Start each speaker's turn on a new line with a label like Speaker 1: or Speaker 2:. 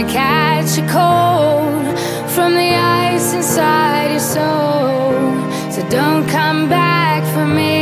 Speaker 1: might catch a cold from the ice inside your soul. So don't come back for me.